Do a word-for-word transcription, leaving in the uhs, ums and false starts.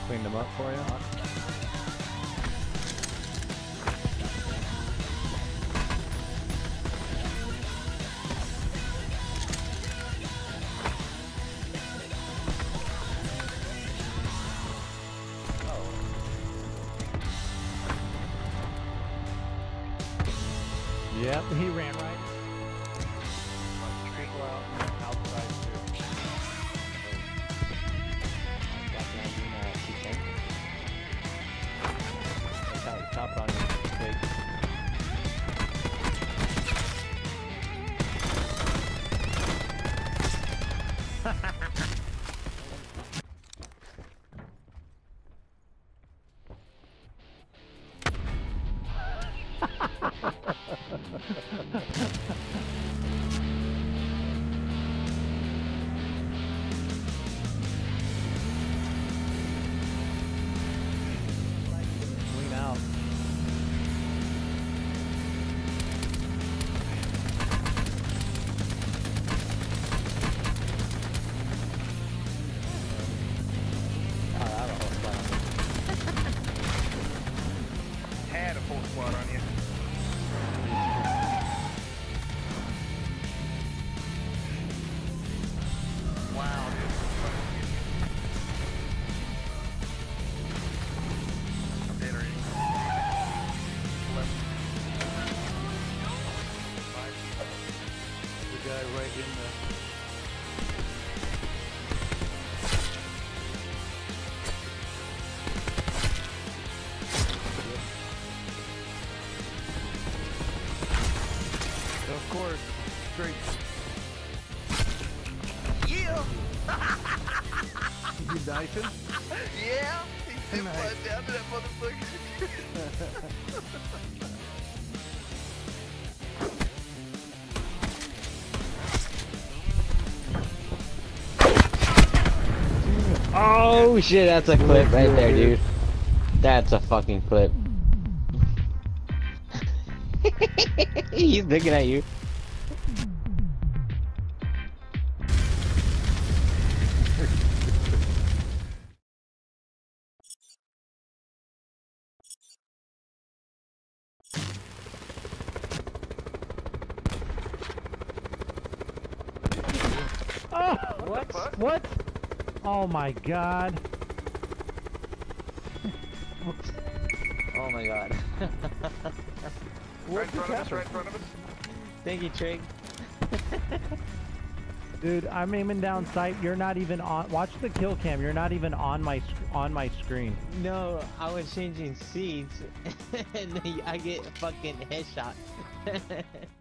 Cleaned them up for you. Yep, he ran right. People out on the outside too. Top, top on you. Wait. Clean out. Oh, I have a whole spot on me. Had a full squad on you. Wow, dude. I'm dead already. Left. Five. The guy right in the. Of course, straight. Yeah! You dicing? Yeah! He Nice. flied down to that motherfucker. Oh shit, that's a clip right there, dude. That's a fucking clip. He's looking at you. Oh, What the fuck? what? Oh my god. Oh my god. Right in front of us, right in front of us. Thank you, Trig. Dude, I'm aiming down sight. You're not even on. Watch the kill cam. You're not even on my sc on my screen. No, I was changing seats and then I get fucking headshot.